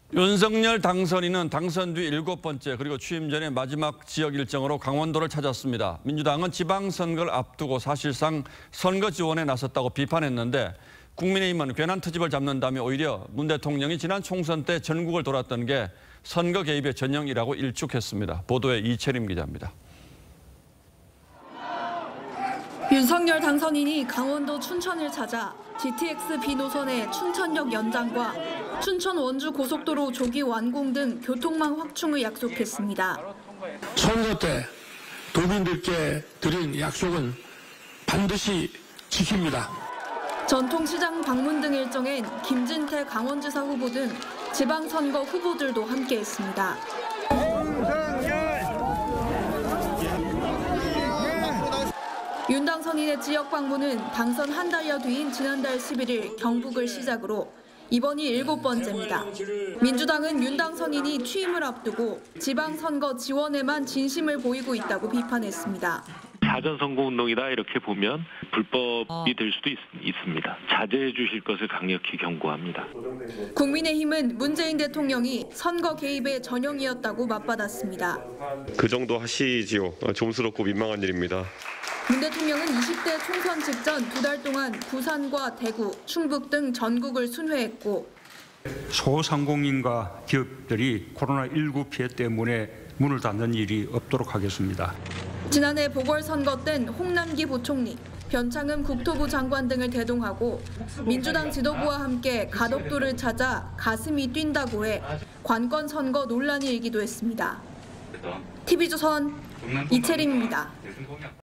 윤석열 당선인은 당선 뒤 7번째 그리고 취임 전에 마지막 지역 일정으로 강원도를 찾았습니다. 민주당은 지방선거를 앞두고 사실상 선거 지원에 나섰다고 비판했는데 국민의힘은 괜한 트집을 잡는다며 오히려 문 대통령이 지난 총선 때 전국을 돌았던 게 선거 개입의 전형이라고 일축했습니다. 보도에 이채림 기자입니다. 윤석열 당선인이 강원도 춘천을 찾아 GTX B 노선의 춘천역 연장과 춘천 원주 고속도로 조기 완공 등 교통망 확충을 약속했습니다. 선거 때 도민들께 드린 약속은 반드시 지킵니다. 전통시장 방문 등 일정엔 김진태 강원지사 후보 등 지방선거 후보들도 함께했습니다. 윤 당선인의 지역 방문은 당선 한 달여 뒤인 지난달 11일 경북을 시작으로 이번이 7번째입니다. 민주당은 윤 당선인이 취임을 앞두고 지방선거 지원에만 진심을 보이고 있다고 비판했습니다. 사전 선거운동이다 이렇게 보면 불법이 될 수도 있습니다. 자제해 주실 것을 강력히 경고합니다. 국민의힘은 문재인 대통령이 선거 개입의 전형이었다고 맞받았습니다. 그 정도 하시지요. 좀스럽고 민망한 일입니다. 문 대통령은 20대 총선 직전 2달 동안 부산과 대구, 충북 등 전국을 순회했고 소상공인과 기업들이 코로나19 피해 때문에 문을 닫는 일이 없도록 하겠습니다. 지난해 보궐선거 땐 홍남기 부총리, 변창흠 국토부 장관 등을 대동하고 민주당 지도부와 함께 가덕도를 찾아 가슴이 뛴다고 해 관건 선거 논란이 일기도 했습니다. TV조선 이채림입니다.